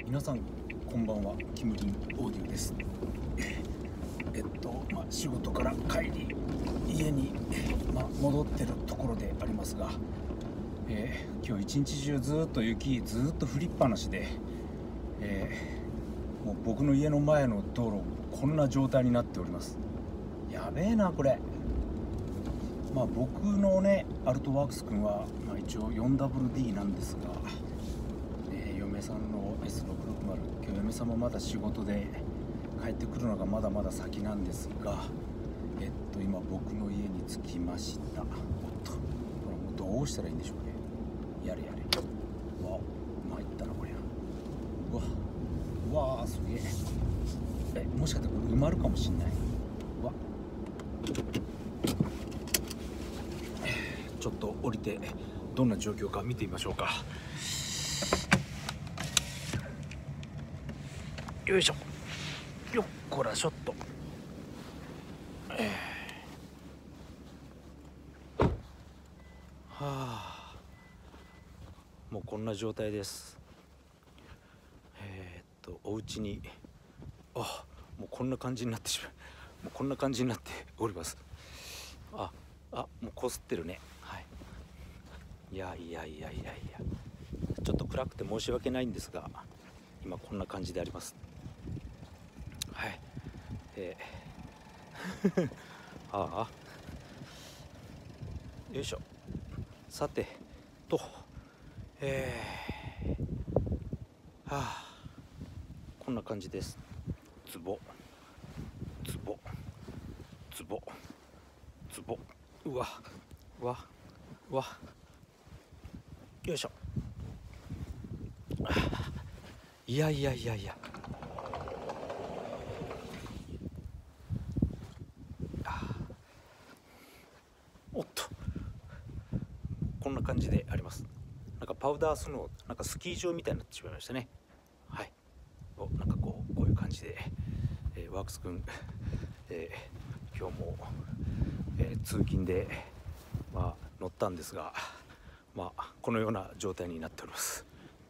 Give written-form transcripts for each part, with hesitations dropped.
皆さんこんばんは、キムリンオーディオです。仕事から帰り家に、戻ってるところでありますが、今日一日中ずっと雪ずっと降りっぱなしで、もう僕の家の前の道路こんな状態になっております。やべえなこれ。僕のねアルトワークス君は、一応 4WD なんですが、嫁さんの S660、 今日嫁さんもまだ仕事で帰ってくるのがまだまだ先なんですが、今僕の家に着きました。おっと、これもうどうしたらいいんでしょうね。やれやれ。うわ、参ったなこりゃ。うわすげえ。もしかしてこれ埋まるかもしんない。うわ、ちょっと降りてどんな状況か見てみましょうか。よいしょよっこらしょっと。もうこんな状態です。お家にもうこんな感じになってしまう。もうこんな感じになっております。もうこすってるね。いやちょっと暗くて申し訳ないんですが、今こんな感じであります。よいしょ。さてと、こんな感じです。ズボズボズボズボ。うわよいしょ。いやおっと、こんな感じであります。なんかパウダースノー、なんかスキー場みたいになってしまいましたね。なんかこういう感じで、ワークス君、今日も、通勤で乗ったんですが、このような状態になっております。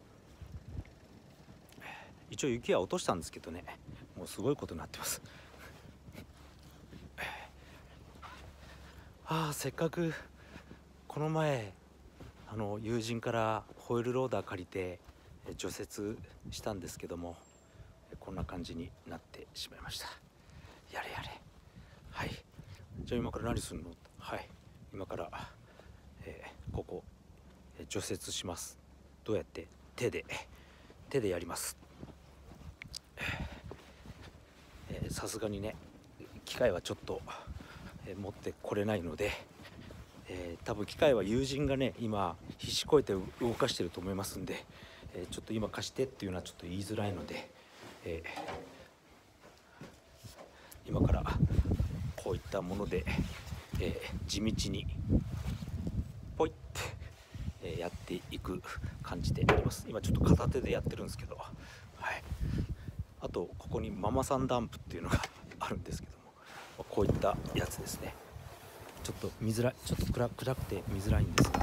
一応雪は落としたんですけどね、もうすごいことになってます。せっかくこの前友人からホイールローダー借りて除雪したんですけども、こんな感じになってしまいました。やれじゃあ今から何するの。今から、ここ除雪します。どうやって？手でやります。さすがにね機械はちょっと、持ってこれないので、多分機械は友人がね今必死こいて動かしてると思いますんで、ちょっと今貸してっていうのはちょっと言いづらいので、今からこういったもので、地道にポイって、やっていく感じであります。今ちょっと片手でやってるんですけど、あとここにママさんダンプっていうのがあるんですけども、こういったやつですね。ちょっと見づらい、ちょっと暗くて見づらいんですが、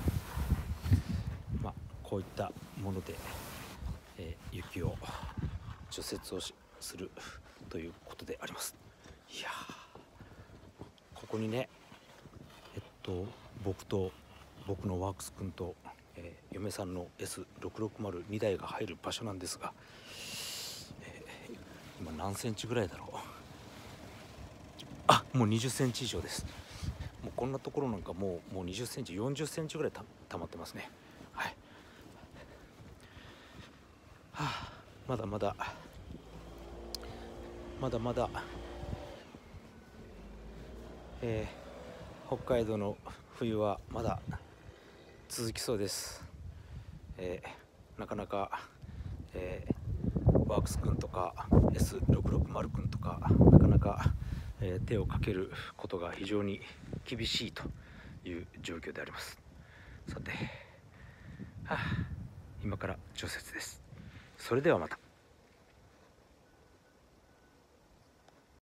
こういったもので、雪を除雪をするということであります。いやここにね僕のワークス君と、嫁さんの S660 2台が入る場所なんですが、今何センチぐらいだろう。もう20センチ以上です。もうこんなところなんかもう20センチ40センチぐらい溜まってますね。まだまだ北海道の冬はまだ続きそうです。なかなか、ワークス君とか S660 君とかなかなか、手をかけることが非常に厳しいという状況であります。さて今から除雪です。それではまた。